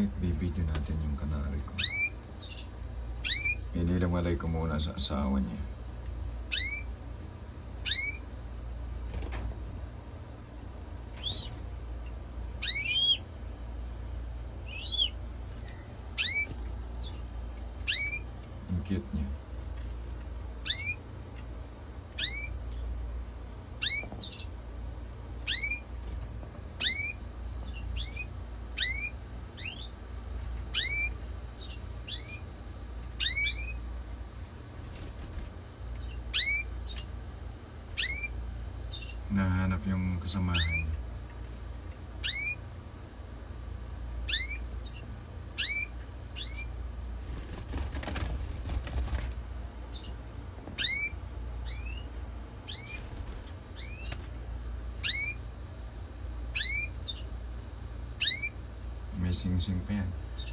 Alright, bibidyo natin yung kanari ko. Inilamalay ko muna sa asawa niya. Ang cute niya. Nahanap yung kasamahan niya. May sing-sing pa yan.